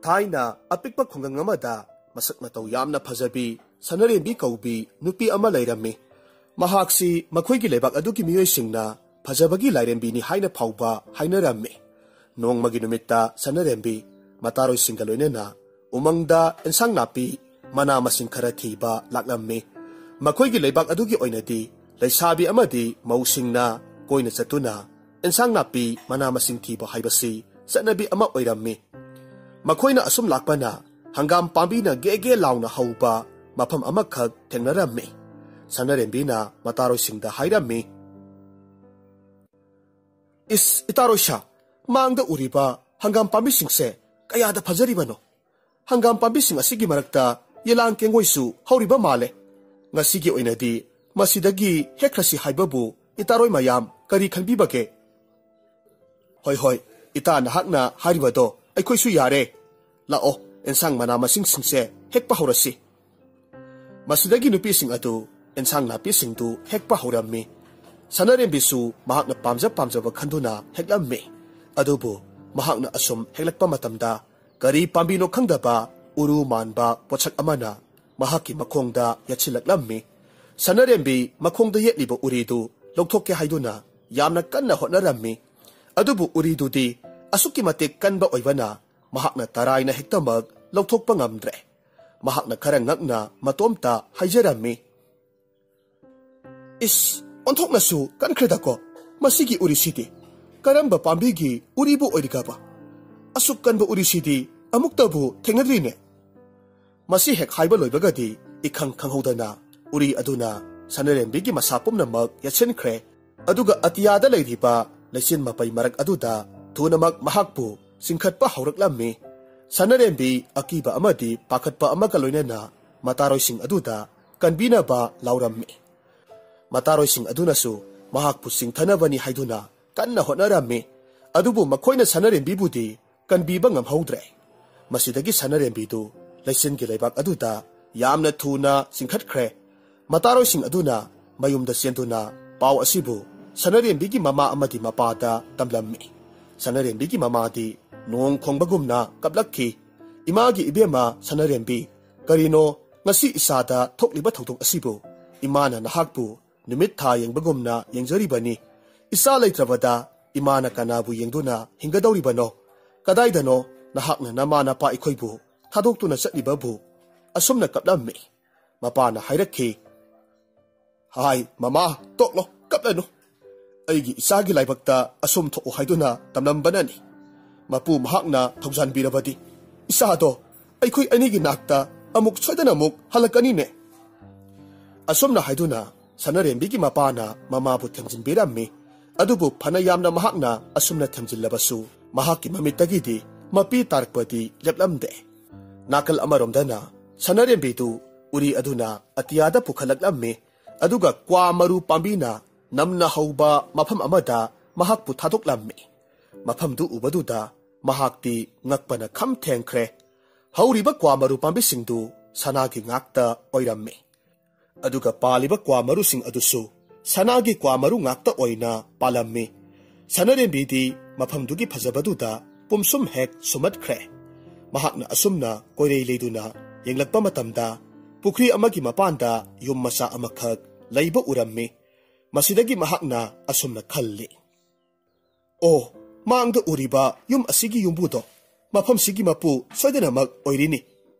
थाइना अपिकप खुंगंग अमदा मसक मतौ यामना फजबी सनरेंबी कौबी नुपी अमा लैरम्मी महाक्सी मखोइगी लेबाक अदुगी मियोइसिंगना फजबगी लाइरेंबीनी हाइना फाउबा हाइनरम्मी नोंगमगी नुमित्ता सनरेंबी मतारोइसिंगा लोइनेना उमंगदा एंसांग नापी मना मसिंग खरा थीबा लाक्लम्मी मखोइगी लेबाक अदुगी ओइनदी लैसाबी अमदी मौसिंगना कोइना चतुना एंसांग नापी मना मसिंग थीबा हाइबसी सनबी अमा ओइरम्मी मखोइना असुम लाक्पना हंगाम पांबीना गेगे लाउना हौबा मफम अमखक थेंगनरम्मी सनरेंबीना मतारोइसिंगदा हाइरम्मी इस इतारोइशा मांगदा उरिबा हंगाम पांबीसिंगसे कयादा फजरिबनो हंगाम पांबीसिंग असिगी मरक्ता येलांग केंगोइसु हौरिबा माले ngasiगी oinadi masidagi hekrasi haibabu itaroi mayam kari khanbibage hoi hoi ita nahakna haribado aikhoisu yare lao ensang mana masing singse hekpa horasi masidagi nupi sing atu ensang napi sing tu hekpa horammi sanarem bisu mahakna pamja ba khanduna heklammi adubu mahakna asum heklakpa matamda kari pambino khangdaba uru manba pochak amana mahaki makhongda yachilaklammi sanarembi makhongda yetlibo uridu lokthokke haiduna yamna kanna hotnarammi adubu uridu di asuki matik kanba oibana mahakna taraina hektamak lokthokpa ngamdre mahakna khara ngakna matomta haijarammi is onthokna su kankreda ko masigi urisidi karamba pambigi uribu oirigaba asuk kanba urisidi amuktabu thengadrine masi hek haiba loibagadi ikhang khanghodana uri aduna sanarembigi masapum namak yachenkhre aduga atiyada leiriba lesin mapai marak aduda thunamak mahakpu singkhatpa hauraklammi sanarembi akiba amadi pakhatpa amaka loinena mataroising aduda kanbina ba laurammi mataroising aduna su mahakpu singthanabani haiduna kanna hotnarammi adubu makhoina sanarembi budi kanbiba ngamhaudre masidagi sanarembi du lesin gi leibak aduda yamna thuna singkhatkhre mataroising aduna mayumda sentuna paw asibu sanarembigi mama amadi mapada tamlammi sanarembigi mama di nong khongbagumna kaplakhi imagi ibema sanarembi karino ngasi isada thokliba thotok asibu imana nahakpu numit tha yengbagumna yengjari isa leitrabada imana kanabu yengduna hingadawribano kadaidano nahakna namana pa ikhoibu thadoktu chatlibabu asumna kaplammi mapana hairakhi hai mama toklo kaplanu aigi isagi laibakta asum tho haiduna tamlambanani mapu mahakna thaujanbirabadi isado aikhoi anigi nakta amuk soidana muk halakani ne asumna haiduna sanarembigi mapana mamabu thengjinbirammi adubu phana yamna mahakna asumna thenjillabasu mahaki mamitagidi mapi tarkpadi leplamde nakal amaromdana sanarembi tu uri aduna atiyada pukhalaklammi aduga kwa maru pambina namna hauba mafam amada mahakpu thadoklammi mafam du ubaduda mahakti ngakpana kham thengkhre hauriba kwa maru pambi singdu sanagi ngakta oirammi aduga paliba kwa maru sing adusu sanagi kwa maru ngakta oina palammi sanarembi di mafam dugi phajabaduda pumsum hek sumatkhre mahakna asumna koirei leiduna yenglakpa matamda pukri amagi mapanda yum masa amakhak laiba urammi masidagi mahakna asumna khalli oh mangda uriba yum asigi yumbudo mafam sigi mapu soidana mak oirini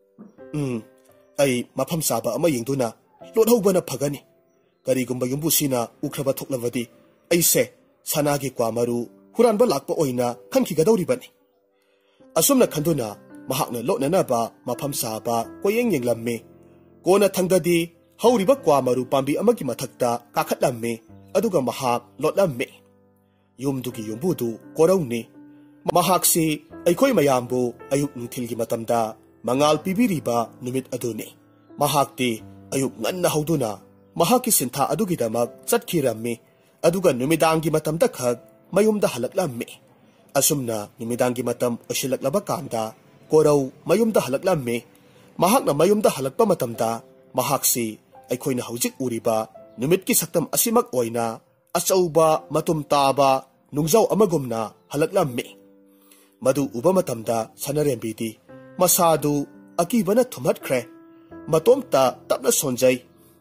ai mafam saba ama yengduna lodhobana phagani karigumba yumbu sina ukhraba thoklavadi aise sanagi kwamaru huranba lakpa oina khankigadawribani asumna khanduna mahakna lotnanaba mafam saba koyeng yenglammi kona thangdadi hauriba kwa maru pambi amagi mathakta kakhatlammi aduga mahak lotlammi yumdugi yumbudu korauni mahaksi aikhoi mayambu ayuk nithilgi matamda mangal pibiriba numit aduni mahakti ayuk nganna hauduna mahaki sintha adugi damak chatkhirammi aduga numidangi matamda khak mayumda halaklammi asumna numidangi matam oshilaklaba kanda korau mayumda halaklammi mahakna mayumda halakpa matamda mahaksi aikhoina haujik uriba numitki saktam asimak oina achauba matum taba nungjau amagumna halaklammi madu uba matamda sanarembi di masadu akibana thumat khre matomta tapna sonjai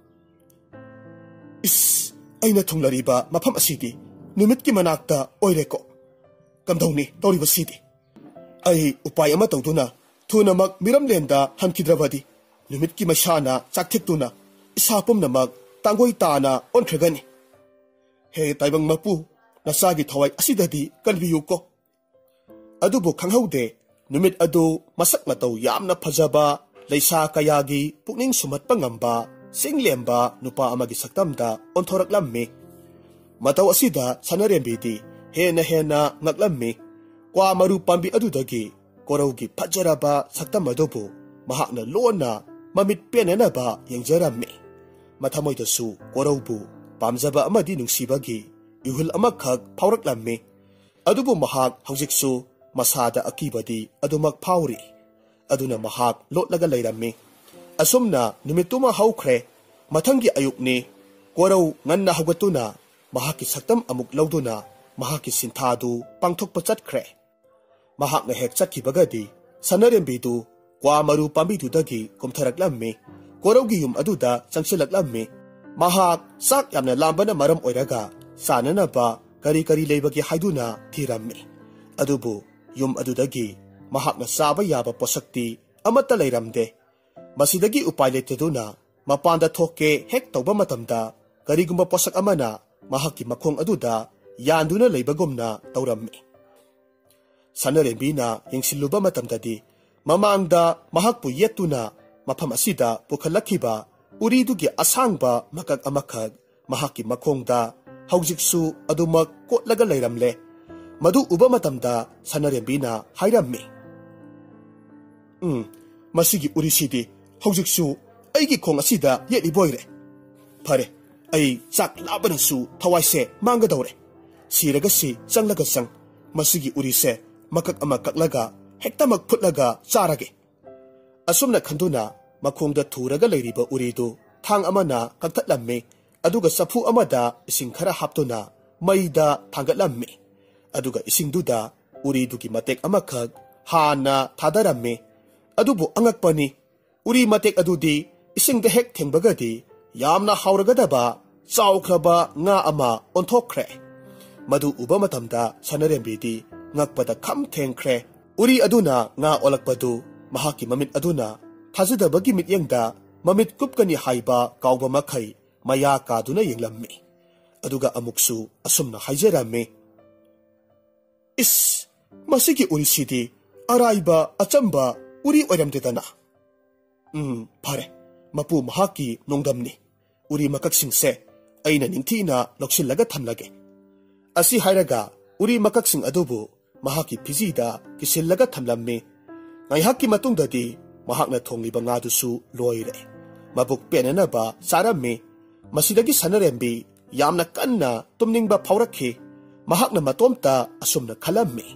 is aina thunglariba mafam asidi numit ki manakta oireko kamdongni toriba sidi ai upay ama tawduna thunamak miram lenda hankidrabadi numit ki masana chakthekuna isapum namak tangoi tana onkhregani he taibang mapu nasagi thawai asidadi kalbiyuko adubu khanghaude numit adu masak matau yamna phajaba leisa kayagi pukning sumatpa ngamba singlemba nupa amagi saktamda onthoraklammi matau asida sanarembidi hena ngaklammi kwa maru pambi adudagi koraugi phajaraba saktam adubu mahakna lona mamit penanaba yengjarammi mathamoidasu koraubu pamjaba amadi nungsibagi ihul amakhak phauraklammi adubu mahak haujiksu masada akibadi adumak phauri aduna mahak lotlaga leirammi asumna numituma haukhre mathangi ayukni korau nganna hagatuna mahaki saktam amuk lauduna mahaki sinthadu pangthokpa chatkhre mahakna hek chatkibagadi sanarembidu kwa maru pambidudagi kumtharaklammi koraugi yum aduda changsilaklammi mahak sak yamna lambana maram oiraga sananaba kari leibagi haiduna thirammi adubu yum adudagi mahakna saba yaba posakti amata leiramde masidagi upay leitaduna mapanda thokke hek tawba matamda karigumba posak amana mahaki makhong aduda yanduna leibagumna tawrammi sanarembina yengsiluba matamdadi mamangda mahakpu yettuna mafam asida pukhalakhiba uridugi asangba makak amakhak mahaki makhongda haujiksu adumak kotlaga leiramle madu uba matamda sanarembina hairammi masigi urisidi haujiksu aigi khong asida yeli boire phare ai chak labanasu thawaise mangadawre siragasi changlaga sang masigi urise makak amakaklaga hektamak phutlaga charage asumna khanduna makhongda thuraga leiriba uridu thang amana kaktatlamme aduga safu amada ising khara haptuna maida thangatlamme aduga isingduda uridugi matek amakhak hana thadaramme adubu angakpani uri matek adudi isingda hek thengbagadi yamna hauragadaba chawkhraba nga ama onthokkhre madu uba matamda sanarembidi ngakpada kham thengkhre uri aduna nga olakpadu mahaki mamit aduna thajadabagi mityengda mamit kupkani haiba kawba makhai maya kaduna yenglammi aduga amuksu asumna haijarame is masigi uri sidi araiba achamba uri oiramdedana phare mapu mahaki nongdamni uri makaksingse aina ningthina loksillaga thamlage asi hairaga uri makaksing adubu mahaki pizida kisillaga thamlammi ngaihaki matungdadi mahakna thongliba ngadusu loire mabuk penanaba sarammi masidagi sanarembi yamna kanna tumningba phaurakhi mahakna matomta asumna khalammi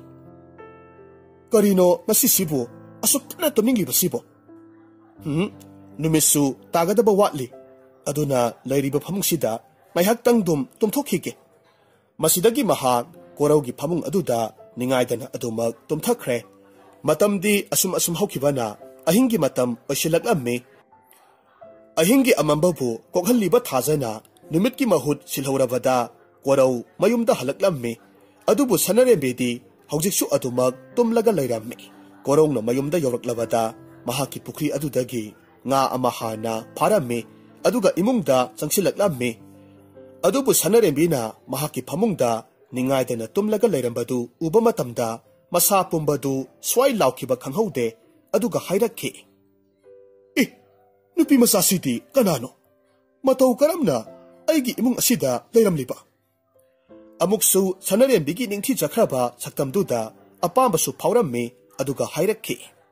karino masisibu asukna tumningiba sibo numisu tagadaba watli aduna lairiba phamungsida ngaihak dum tumthokhige masidagi mahak koraugi phamung aduda ningaidana adumak tumthakre matamdi asum hokibana ahingi matam osilaklammi ahingi amambabu kokhalliba thajana numitki mahut silhorabada korau mayumda halaklammi adubu sanarembedi haujiksu adumak tumlaga leirammi korongna mayumda yoraklabada mahaki pukri adudagi nga amahana pharammi aduga imungda changsilaklammi adubu sanarembina mahaki phamungda ningaidana tumlaga leirambadu uba matamda masa pumbadu swai laukiba khanghaude aduga hairakhi nupi masa sidi kanano matau karamna aigi imung asida leiramliba amuksu sanarembigi ningthi jakhraba saktamduda apambasu phaurammi aduga hairakhi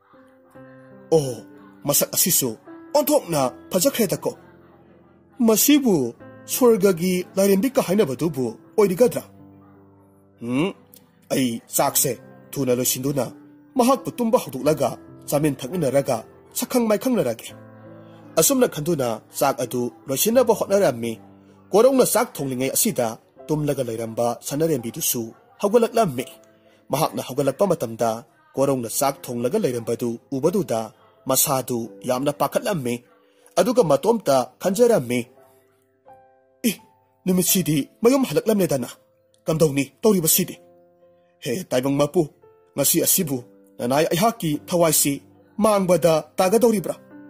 masak asisu onthokna phajakredako masibu swargagi lairembika hainabadubu oirigadra ai sakse thuna losinduna mahakpu tumba hodulaga chamin thakminaraga sakhang maikhanglarage asumna khanduna sak adu losinaba hotnarammi korongna sak thonglingai asida tumlaga leiramba sanarembidusu haugalaklammi mahakna haugalakpa matamda कोरौना चाक थोंलगा लेरंबदु उबदुदा मसादु यामना पाखतलम्मे अदुगा मतोमता खंजरम्मे इ निमिसिदी मयुम हलकलमनेदना कमदौनी तौरिबसिदी हे ताइबंग मपु ngasi asibu nanai aihaki thawaisi mangbada tagadoribra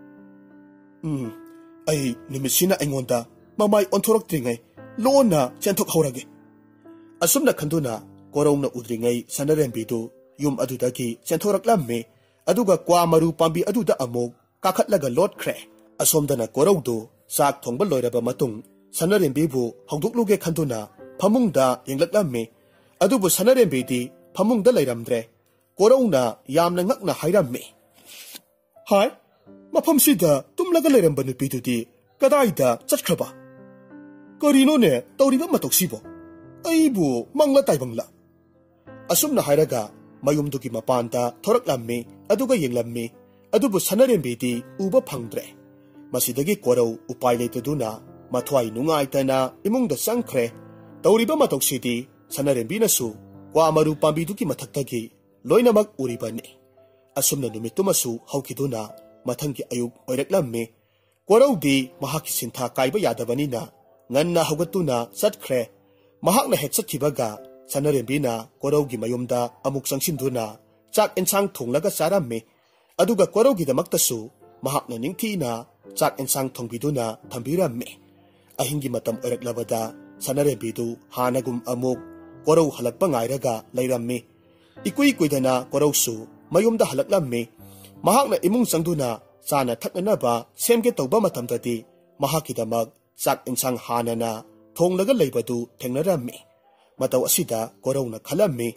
ai nimisina aingonda mamai onthoroktingai lona chenthok horage asumna khanduna korongna udringai sanarembidu yum adudagi chenthorklamme aduga kwa maru pambi aduda amok kakhatlaga lotkhre asomdana korowdu sak thongba loiraba matung sanarembibu hongdukluge khanduna phamungda yenglaklamme adubu sanarembidi phamungda leiramdre कोरौना यामना ngakna hairamme hai mafam sida tumlaga leramba nupidudi kadaida chhatkhaba karino ne tawriba matoksibo aibu mangla taibangla asumna hairaga mayumdugi mapanta thoraklamme aduga yenglamme adubu sanarembedi uba phangdre masidagi korau upai leitaduna mathwai nungaitana imungda sangkhre tawriba matoksidi sanarembina su kwa maru pambiduki mathaktagi loinamak uribani asumna numitumasu haukiduna mathangi ayuk oireklamme koraudi mahaki sintha kaiba yadabanina nganna haugatuna satkhre mahakna hetsathibaga sanarembina koraugi mayumda amuk sangsinduna chak ensang thonglaga charamme aduga koraugi damaktasu mahakna ningthina chak ensang thongbiduna thambiramme ahingi matam oireklabada sanarembidu hanagum amuk korau halakpa ngairaga leiramme ikui kuidana korausu mayumda halaklamme mahakna imung sangduna chana thaknanaba semge tawba matamdadi mahakidamak chak insang hanana thonglaga leibadu thengnaramme mataw asida korauna khalamme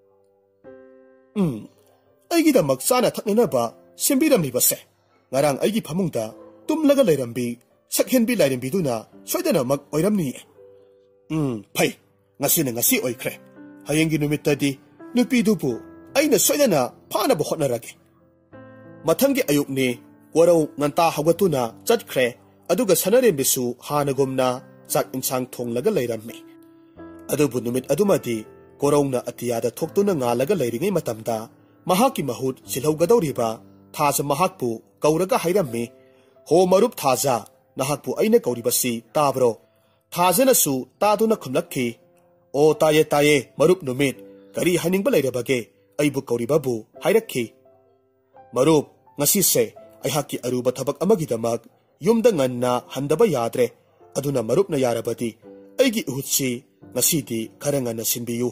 aigidamak chana thaknanaba sembiramni base ngarang aigi phamungda tumlaga leirambi sakhenbi lairambiduna soidana mak oiramni phai ngasina ngasi oikhre hayengi numittadi nupidubu aina soidana phanaba hotnarage mathangi ayukni korau nganta hagatuna chatkhre aduga sanarembisu hanagomna chak insang thonglaga leiramme adubu numit adumadi korauna atiyada thoktuna ngalaga leiringai matamda mahaki mahut silhaugadoriba thaja mahakpu kauraga hairamme ho marup thaja nahakpu aina kauribasi tabro thajana su taduna khumlakhi o taye taye marup numit kari haning balai rabage aibu kauri babu hairakhi marup ngasi se aihaki aruba thabak amagi damak yumda nganna handaba yadre aduna marup na yarabadi aigi uhutsi ngasi di karanga na sinbiyu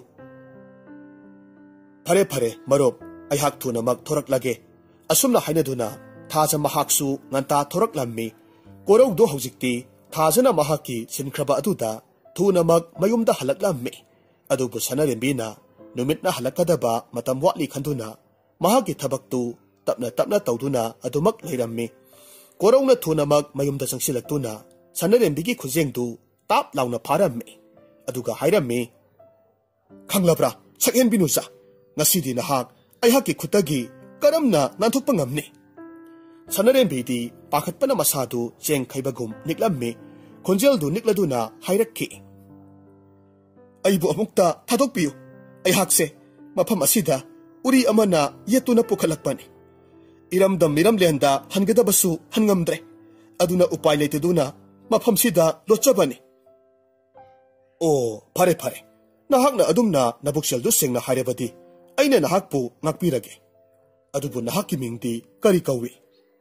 phare phare marup aihak thuna mak thorak lage asumna hainaduna thaja mahaksu nganta thorak lammi korau do hojikti thajana mahaki sinkraba aduda thuna mak mayumda halak lammi adubu sanarembina numitna halakadaba matam watli khanduna mahagi thabaktu tapna tawduna adumak leirammi korauna thunamak mayumda sangsilaktuna sanarembigi khujengdu tap launa pharammi aduga hairammi khanglabra sakhen binusa ngasidi nahak aihaki khutagi karamna nanthukpa ngamni sanarembidi pakhatpana masadu cheng khaibagum niklammi khonjeldu nikladuna hairakki aibu amukta thadokpiu aihakse mafam asida uri amana yetuna pukhalakpani iramdam miramlenda hangadabasu hangamdre aduna upai leiteduna mafam sida lochabani o phare phare nahakna adumna nabukseldu sengna hairabadi aina nahakpu ngakpirage adubu nahakki mingdi kari kawi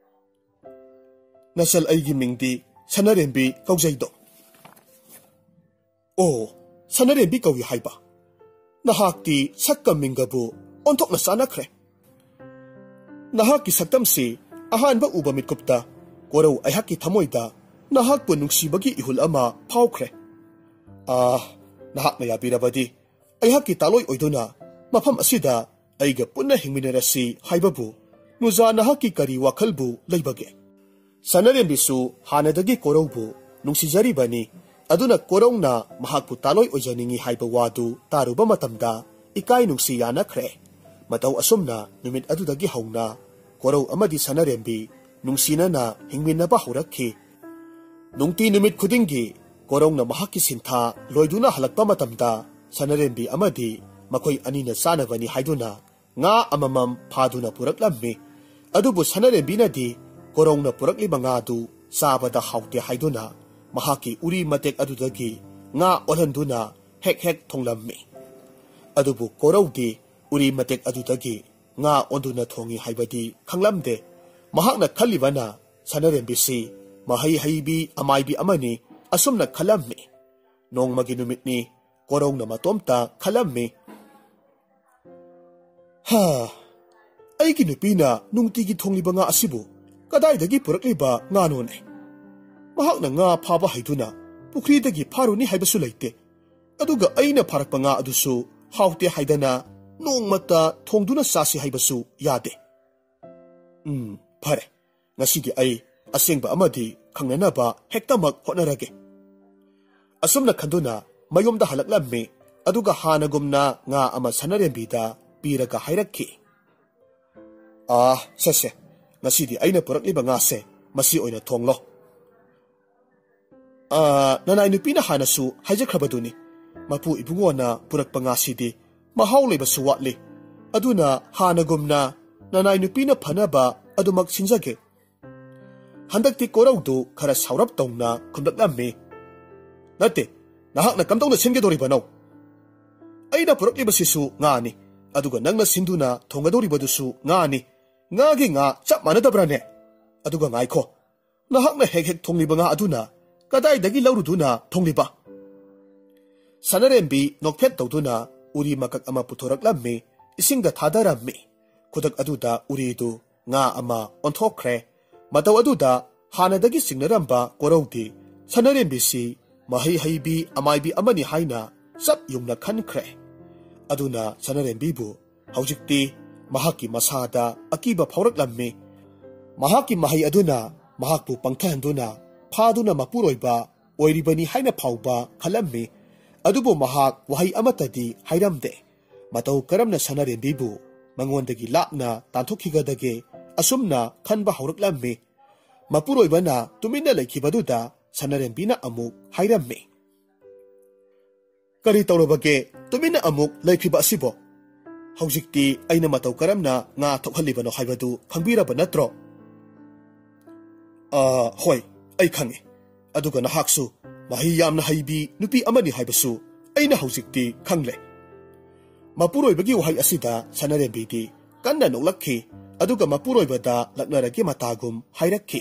nasal aigi mingdi sanarembi kaujaido o sanarembi kawi haiba nahakti sakka mingabu onthokna sanakre nahakki saktamsi ahanba uba mitkupta korau aihaki thamoida nahakpu nungsibagi ihul ama phawkhre nahakna yabirabadi aihaki taloi oiduna mafam asida aiga punna hingminarasi haibabu nuza nahakki kari wakhalbu leibage sanarembisu hanadagi koraubu nungsijari aduna korongna mahakpu taloi ojaningi haiba wadu taruba matamda ikai nungsi yanakhre mataw asumna numit adudagi hauna korau amadi sanarembi nungsinana hingminaba hurakhi nungti numit khudingi korongna mahakki sintha loiduna halakpa matamda sanarembi amadi makoi anina sanabani haiduna nga amamam phaduna puraklammi adubu Sanarembinadi korongna purakliba nga du sabada hauti haiduna mahaki uri matek adudagi nga olhanduna hek hek thonglammi adubu korowdi uri matek adudagi nga onduna thongi haibadi khanglamde mahakna khalibana Sanarembisi mahai haibi amaibi amani asumna khalammi nongmagi numitni korongna matomta khalammi ha aigi nupina nungtigi thongliba nga asibu kadaidagi purakliba nga none mahakna nga phaba haiduna pukridagi pharuni haibasu leite aduga aina pharakpa nga adusu haute haidana nongmata thongduna sasi haibasu yade phare ngasigi ai asengba amadi khangnanaba hektamak hotnarage asumna khanduna mayomda halaklammi aduga hanagumna nga ama Sanarembida piraga hairakki sase ngasidi aina purakliba nga se masi oina thonglo nanai nupina hanasu haijakhrabaduni mapu ibungona purakpa nga sidi mahaw leibasu watli aduna hanagumna nanai nupina phanaba adumak sinjage handakti koraudu khara saurap tongna khumdaklammi nate nahakna kamtongna singedoribano aina purakliba sisu ngani aduga nangna sinduna thongadoribadusu ngani ngagi nga chap manadabrane aduga ngaikho nahakna hek hek thongliba nga aduna kadaidagi lauruduna thongliba Sanarembi nokphet tawduna uri makak ama puthoraklammi isingda thadarammi khudak aduda uridu nga ama onthokre mataw aduda hanadagi singnaramba korowdi Sanarembisi mahai haibi amaibi amani haina chap yungna khankre aduna Sanarembibu haujikti mahaki masada akiba phauraklammi mahaki mahai aduna mahakpu pangthanduna phaduna mapuroiba oiribani haina phauba khalammi adubu mahak wahai amatadi hairamde mataw karamna Sanarembibu mangondagi lapna tanthokhigadage asumna khanba hauraklammi mapuroibana tumina laikhibaduda Sanarembina amuk hairammi kari tawrabage tumina amuk laikhiba asibo haujikti aina mataw karamna nga thokhalibano haibadu khangbiraba natro hoi ai khange aduga nahaksu mahi yamna haibi nupi amani haibasu aina haujikti khangle mapuroibagi wahai asida Sanarembidi kanna noklakhi aduga mapuroibada laknaragi matagum hairakhi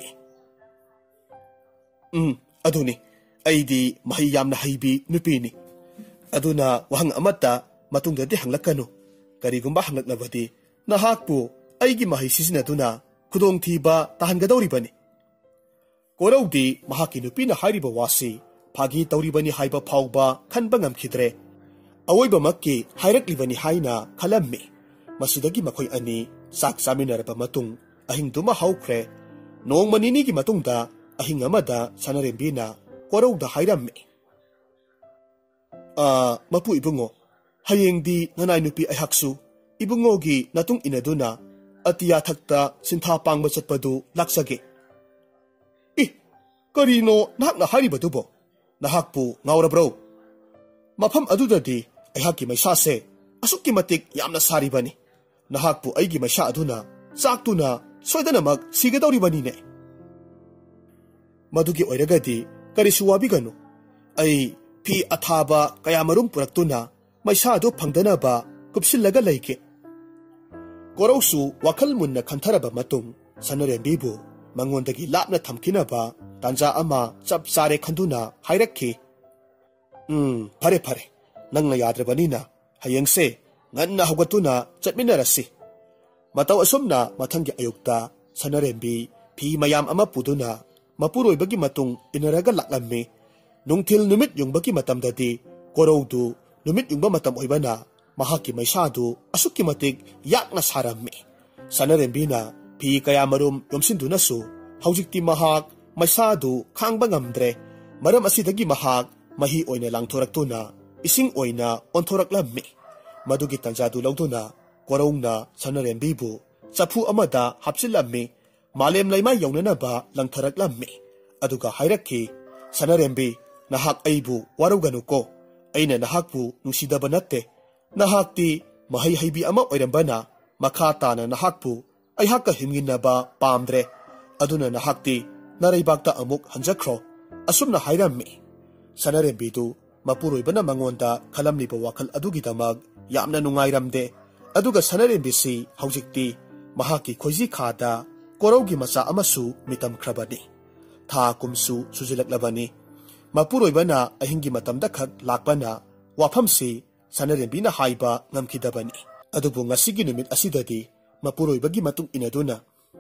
aduni aidi mahi yamna haibi nupini aduna wahang amata matungdadi hanglakanu karigumba hanglaknabadi nahakpu aigi mahi sisinaduna khudong thiba tahangadoribani korowdi mahaki nupina hairiba wasi phagi tawribani haiba phauba khanba ngamkhidre awoiba makki hairaklibani haina khalammi masidagi makhoi ani sak saminaraba matung ahingduma haukre nongmanini gi matungda ahing amada Sanarembina korowda hairammi mapu ibungo hayengdi nanai nupi aihaksu ibungogi natung inaduna atiya thakta sintha pangba chatpadu laksage karino nahakna haribadubo nahakpu ngaurabro mafam adudadi aihaki maisase asukki matik yamna saribani nahakpu aigi maisa aduna chaktuna soidanamak sigadoribani ne madugi oiragadi karisu wabiganu ai phi athaba kayamarum puraktuna maisa adu phangdanaba kupsillaga laike korausu wakhal munna khantaraba matung Sanarembibu mangondagi lapna thamkinaba tanja ama chap sare khanduna hairakhi phare phare nangna yadrabanina hayengse nganna hogatuna chatminarasi mataw asumna mathangi ayukta Sanarembi phi mayam ama puduna mapuroibagi matung inaraga laklammi nungthil numit yungbaki matamdadi korowdu numit yungba matam oibana mahaki maisadu asukki matik yakna sarammi Sanarembina phi kayamarum yomsindunasu haujikti mahak maisadu khangba ngamdre maram asidagi mahak mahi oina langthoraktuna ising oina onthoraklammi madugi tanjadu lawduna korongna Sanarembibu chapu amada hapchilammi malem laima yawnanaba langtharaklammi aduga hairakhi Sanarembi nahak aibu waruganuko aina nahakpu nungsidaba natte nahakti mahai haibi ama oirambana makha tana nahakpu aihakka himginnaba pamdre aduna nahakti naraibakta amuk hanjakro asumna hairammi sanarembidu mapuroibana mangonda khalamliba wakal adugidamak yamna nungairamde aduga sanarembisi haujikti mahaki khoiji khada koraugi macha amasu mitam khrabani tha kumsu sujilaklabani mapuroibana ahingi matamda khak lakpana wafamsi sanarembina haiba ngamkidabani adubu ngasigi numit asidadi mapuroibagi matung inaduna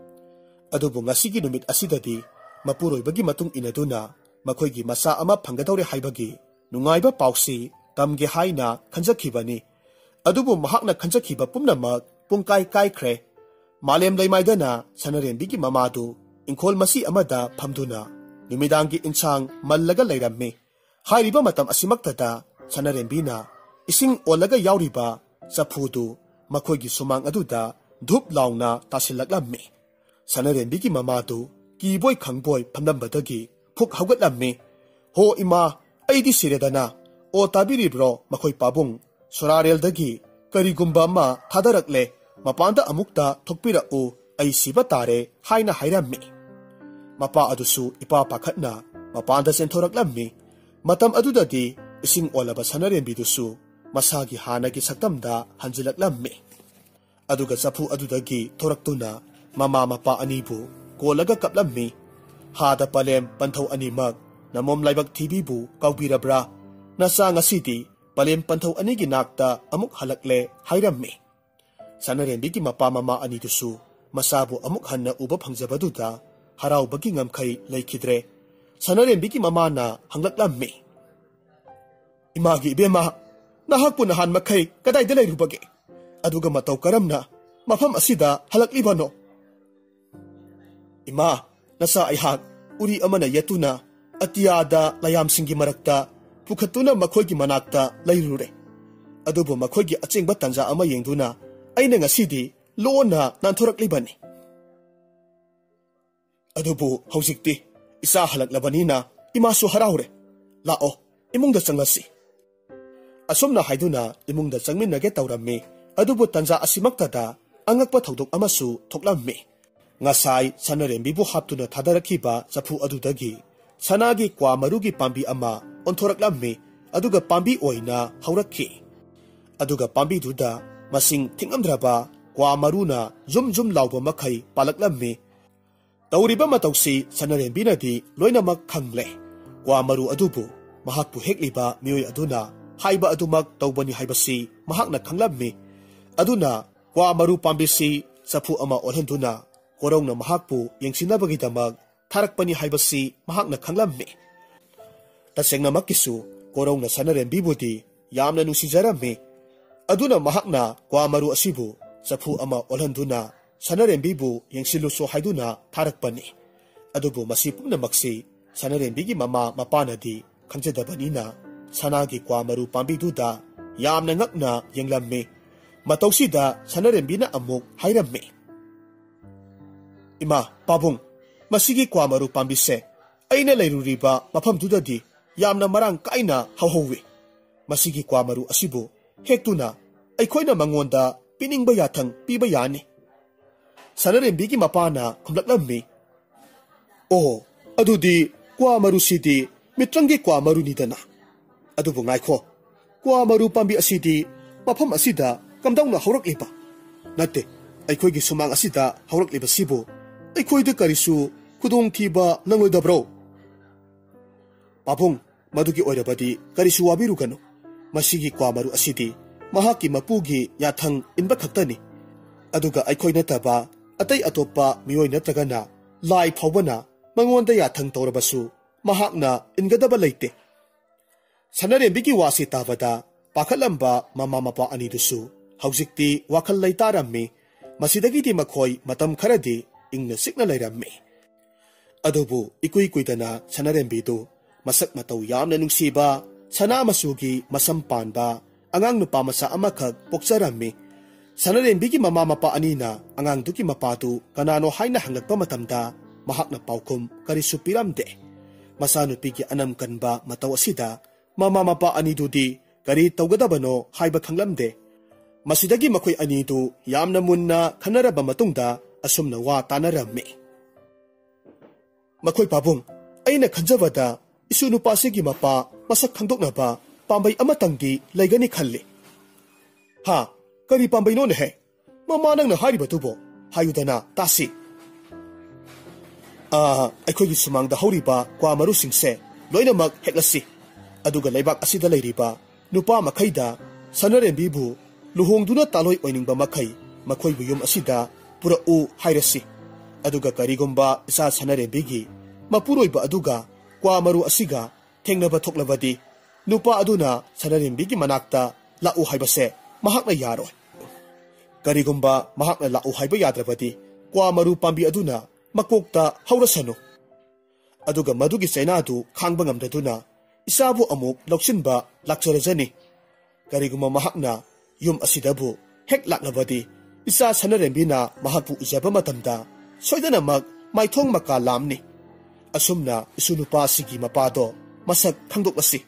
mapuroibagi matung inaduna makoigi masa ama phangadawre haibagi nungaiba pausi tamge haina khanjakhibani adubu mahakna khanjakhiba pumnamak pungkai kaikhre malem leimaidana sanarembigi mamadu ingkhol masi amada phamduna numidangi insang mallaga leiramme hairiba matam asimaktada sanarembina ising olaga yauriba chafudu makoigi sumang aduda dhup launa tasilaklammi sanarembigi mamadu kiboy khangboy phamnambadagi phuk haugatlammi ho ima aidi siredana o tabiribro makoi pabung sorareldagi karigumba ma thadarakle mapanda amukta thokpira u ai siba tare haina hairammi mapa adusu ipa pakhatna mapanda senthoraklammi matam adudadi ising olaba sanarembidusu masagi hanagi saktamda hanjilaklammi aduga chapu adudagi thoraktuna mama mapa anibu kolaga kaplammi hada palem panthau animak namom laibak thibibu kaubirabra nasa ngasidi palem panthau anigi nakta amuk halakle hairammi sanarembigi mapa mama anidusu masabu amuk hanna uba phangjabaduda haraubagi ngamkhai leikidre sanarembigi mama na hanglaklammi imagi ibema nahakpu nahan makhai kadaida leirubage aduga matau karamna mafam asida halaklibano ima nasa aihak uri amana yatuna atiyada layam singi marakta pukhatuna makhoigi manakta leirure adubu makhoigi achengba tanja ama yengduna aina ngasidi lona nanthuraklibani adubu haujikti isa halaklabanina imasu haraure lao imungda changasi asomna haiduna imungda changminnage tawrammi adubu tanja asimaktada angakpa thodok amasu thoklammi ngasai sanarembibu haptuna thadarakhiba chafu adudagi sanagi kwa marugi pambi ama onthoraklammi aduga pambi oina haurakhi aduga pambi duda masing thingamdraba kwa maruna zum zum lawba makhai palaklammi tawriba matausi sanarembinadi loinamak khangle kwa maru adubu mahakpu hekliba mioi aduna haiba adumak tawbani haibasi mahakna khanglammi aduna kwa maru pambisi chafu ama olhanduna korongna mahakpu yengsinabagi-damak tharakpani haibasi mahakna khanglammi tasengna makisu korongna sanarembibudi yamna nungsijarammi aduna mahakna kwa maru asibu chafu ama olhanduna sanarembibu yengsiluso haiduna tharakpani adubu masi pumnamaksi sanarembigi mama mapanadi khangjadabanina sanagi kwa maru pambiduda yamna ngakna yenglammi matausida sanarembina amuk hairammi ima pabung masigi kwa maru pambise aina leiruriba mafamdudadi yamna marang kaina hauhauwi masigi kwa maru asibu hektuna aikhoina mangonda piningba yathang piba yani sanarembigi mapana khumlaklammi oh adudi kwa maru sidi mitrangi kwa maru nidana adubu ngaikho kwa maru pambi asidi mafam asida kamdauna haurakliba nate aikhoigi sumang asida haurakliba sibu aikhoida karisu khudong thiba nangoidabro pabung madugi oirabadi karisu wabirugano masigi kwa maru asidi mahaki mapugi yathang inba khaktani aduga aikoi nataba atai atopa mioi natagana lai phawbana mangonda yathang tawrabasu mahakna ingadaba leite sanarembigi wasi tabada pakhalamba mama mapa anidusu haujikti wakhal leitarammi masidagidi makhoi matam kharadi ingna sikna leirammi adubu ikui kuidana sanarembidu masak matau yamna nungsiba sana masugi masam panba angang nupa masa amakak poksarammi sanarembigi mama mapa anina angang duki mapatu kanano haina hanglakpa matamda mahakna paukum karisu piramde masanupigi anam kanba mataw asida mama mapa anidudi kari tawgadabano haiba khanglamde Masidagi makoy anidu yamna munna khanaraba matungda asumna wa tanarami. Makoy pabung, aina khanjabada isu nupasigi mapa masak khangdoknaba pambay amatangdi laygani khalli. Ha, kari pambay no he? Mamanang na haribatubo, hayudana tasi. Aikoy sumang da horiba kwa marusingse, loinamak heklasi. Aduga laybak asida layriba, nupa makayda, sanarembibu, luhongduna taloy oiningba makay, makoy buyum asida, pura u hayrasi. Aduga karigomba isa sanarembigi, mapuroyba aduga, kwa maru asiga, tengnaba toklabadi, nupa aduna sanarembigi manakta, lau haybase, mahakna yaroy. Karigomba mahakna lau hayba yadrabadi, kwa maru pambi aduna, makokta haurasano. Aduga madugi sainadu khangbangam isabu amuk lauksinba lakcharajani. Kariguma mahakna yum asidabu hek laknabadi isa sanarembina mahakpu ujaba matamda soidana maithong maka lamni. Asumna isunupa sigi mapado masak khangdoklasi.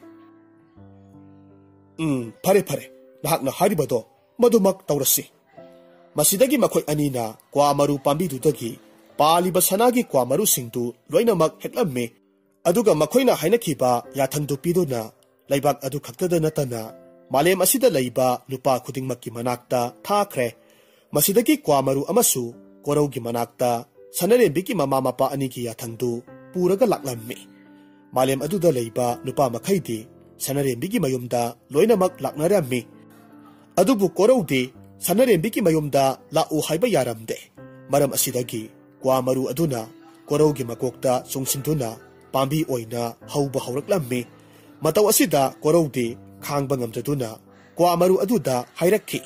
Pare nahakna haribado madumak taurasi. Masidagi makoy anina kwa maru pambidudagi Paliba sanagi kwa maru singtu loinamak heklamme aduga makoina hainakiba yathangdu piduna laibak adu khaktada natana malem asida laiba nupa khudingmakki manakta thakre masidagi kwa maru amasu koraugi manakta sanarembiki mama mapa anigi yathangdu puraga laklamme malem aduda laiba nupa makhaidi sanarembiki mayumda loinamak laknarammi adubu koraudi sanarembiki mayumda lau haiba yaramde maram asidagi kwa maru aduna koraugi makokta sungsinduna pambi oina hauba hauraklammi mataw asida koraudi khangba ngamjaduna kwa maru aduda hairakki.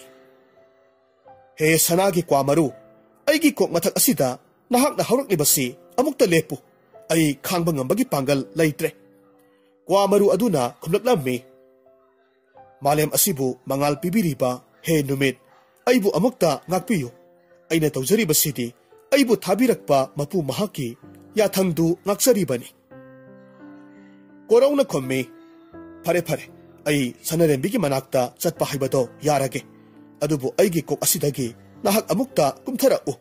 He sanagi kwa maru aigi kok mathak asida nahakna hauraknibasi amukta lepu ai khangba ngambagi pangal laitre. Kwa maru aduna khumlaklammi malem asibu mangal pibiriba he numit aibu amukta ngakpiyu aina tawjaribasidi aibu thabirakpa mapu mahaki yathangdu ngaksaribani. Korauna khomme pare ai sanarembigi manakta chatpa haibado yarage adubu aigi kok asidagi nahak amukta kumthara u.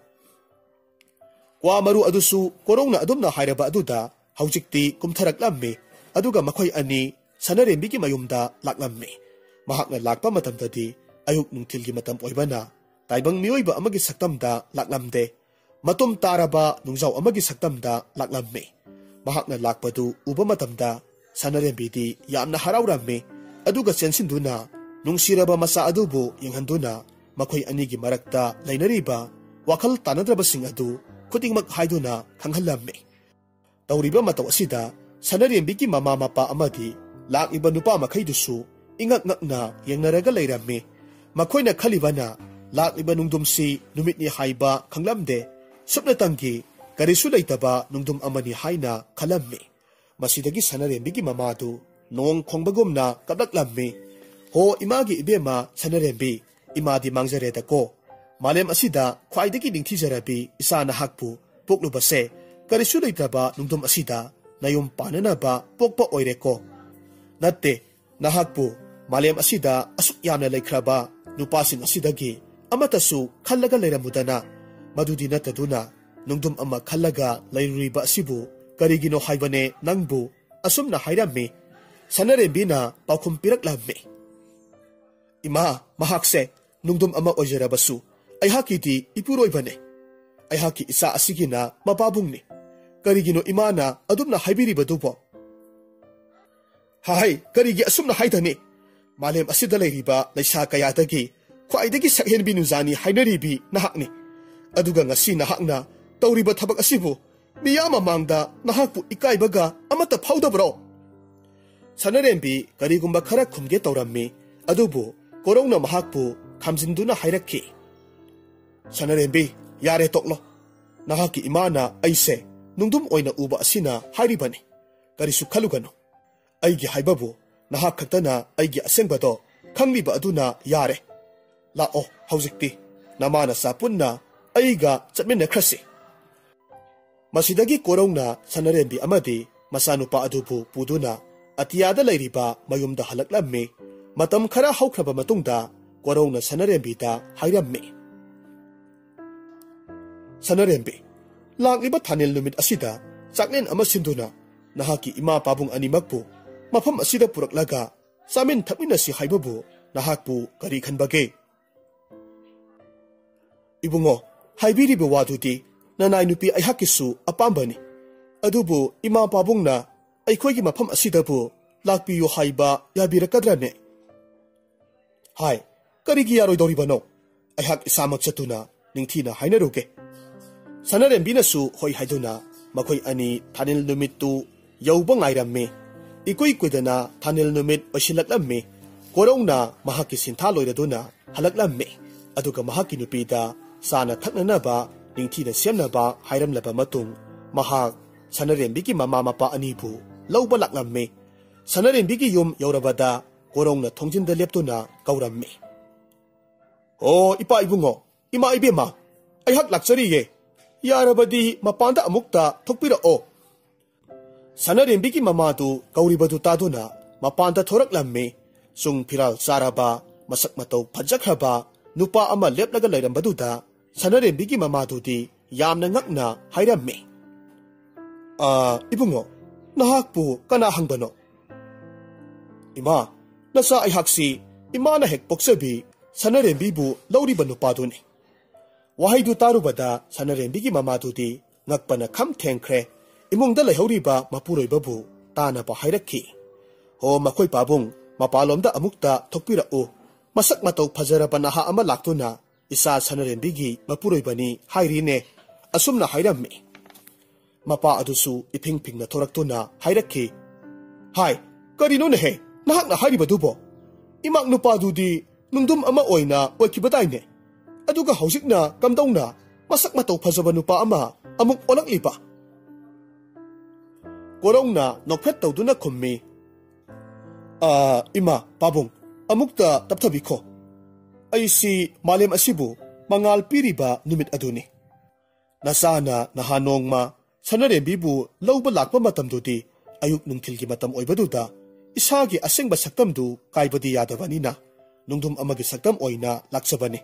Kwa maru adusu korauna adumna hairaba aduda haujikti kumtharaklammi aduga makoy ani sanarembigi mayumda laklammi mahakna lakpa matamdadi ayuk nungthilgi matam oibana taibang miyoiba amagi saktamda laklamde matum taraba nungjaw amagi saktamda laklammi mahakna lakpadu uba matamda sanarembidi yamna harawrammi aduga sensinduna nungsiraba masa adubu yenghanduna makoy anigi marakta lainariba wakal tanadrabasing adu khudingmak haiduna khanghallammi. Tawriba mataw asida sanarembigi mama mapa amadi lakiba nupa makhaydusu ingak ngakna yengnaraga layrammi makoyna khalibana lakiba nungdumsi numitni haiba khanglamde supna tangi karisu laitaba nungdum amani haina khalammi masidagi sanarembigi mamadu nong khongbagumna kablaklammi ho imagi ibema sanarembi imadi mangjareda ko malem asida khwaidagi ningthijarabi isana hakpu poklubase karisu laitaba nungdum asida nayum pananaba pokpa oireko natte nahakpu malem asida asuk yamna laikhraba nupasing asidagi amatasu khallaga leiramudana madudi nataduna nungdum ama khallaga lairuriba asibu karigino haibane nangbu asumna hairammi sanarembina paukhum piraklammi. Ima mahakse nungdum ama ojarabasu aihakiti ipuroibane aihaki isa asigina mapabungni karigino imana adumna haibiribadubo. Hai karigi asumna haidani malem asida lairiba laisa kayadagi khwaidagi sakhenbi nuzani hainaribi nahakni aduga ngasi nahakna tawriba thabak asibu miyama mangda nahakpu ikaibaga amata phaudabro. Sanarembi karigumba khara khumge tawrammi adubu korongna mahakpu khamjinduna hairakki. Sanarembi yare toklo nahaki imana aise nungdum oina uba asina hairibani karisu khalugano aigi haibabu nahak khaktana aigi asengbado khangliba aduna yare lao haujikti namana sapunna aiga chatminakhrasi. Masidagi korongna sanarembi amadi masanupa adubu puduna atiyada lairiba mayumda halaklammi matam khara haukraba matungda Korona Sanarembi da Hairam me. Sanarembi, Langliba Tanil Numit Asida, Saknen Amasinduna, Nahaki Ima Pabung Animakbu, Mapam Asida Puraklaga, Samin Tapinasi Haibabu, Nahakbu Karikan Bage. Ibungo, Haibiri Bawaduti, Nanainupi Aihakisu, Apambani. Adubu, Ima Pabung na, Aikwagi Mapam Asidabu, Lakpi yu Haiba, Yabirakadra Hai, Karigi Yarodoribano, Aihak Isamak Satuna, Ningtina Hainaruke. Sanarembi su Hoi Haiduna, Makoi Ani, Tanil Numitu, Yaubang Irame, Ikoi Quidana, Tanil Numit, Oshilaklame, Korona, Mahaki Sintalo Duna, Halaklame, Aduka Mahaki Nupida, Sana Taknanaba, Ningtina Siamnaba, Hiram Labamatung, Mahak, Sanarembiki Mama Pa Anibu, Laubalakame, Sanarembiki Yum Yorabada, Korona Tongjin the Leptuna, Gaurame. Oh, Ipa Ibungo, Ima Ibima, I had luxury ye. Yarabadi, Mapanda Amukta, Tokpira O. Sanarembiki Mamadu, Gauribadu Taduna, Mapanda Toraklame, Sung Piral Saraba, Masakmato Pajakhaba, Nupa Ama Leplagalam Baduda, Sanarembiki Mamadu di, Yamna Ngakna, Hairame. Ibungo, Nahakpu, Kanahangbano. Ima, Nasa Ihaksi, Imana Hek Poksabi, Sanarembibu, Lauribanu Paduni. Wahaidu Tarubada, Sanarembiki Mamadudi, Nakpana Kam Tenkre, Imung the Lehoriba, Mapuroi Babu, Tana Pahairaki. O Makoi Pabung, Mapalomda Amukta, Tokpira O, Masakmato Pazarabanaha Amalaktuna, Isa Sanarembigi, Mapuroi Bani, Hairine, Asumna Hairame. Mapa Adusu, Iping Ping na Toraktuna, Hairaki. Hai, Karino Nehe, Nahakna Haribadubo. Imak Nupadudi, Nundum Ama Oina, Wakibadaine. Aduga Hausikna, Kamdona, Masakmato Pazabanupa Ama, Amuk Olaklipa. Korona, Nokpeto Duna Kummi. Ima, Pabung, Amukta Taptabiko. I see Malem Asibu, Mangal Piriba, Numit Aduni. Nasana, Nahanong ma, Sanarembibu, Lauba Lakpa Matamdudi, Ayuk Nungtilgi Matam Oibaduda, Isagi Asing Basaktamdu, Kaibadi Yadavanina, Nungdum Amagi Saktam Oina, Laksabani.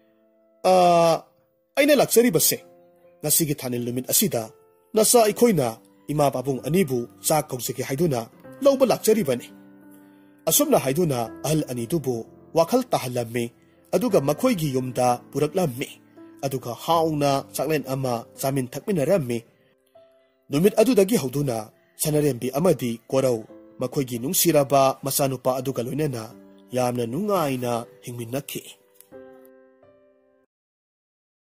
Aina Laksari Base, Nasigi Tanil Lumit Asida, Nasa Ikoina, Ima Babung Anibu, Sak Kogsiki Haiduna, Lauba Laksari Bani. Asumna Haiduna, Al Anidubu, Wakal Tahalame, Aduga Makoigi Yumda, Buraklame, Aduga Hauna, Saklen Ama, Samin Takminarame, Numit Adudagi Hauduna, Sanarembi Amadi, Korau, Makoigi Nungsiraba, Masanupa Aduga Lunena, Yamna Nungaina, Hingminaki.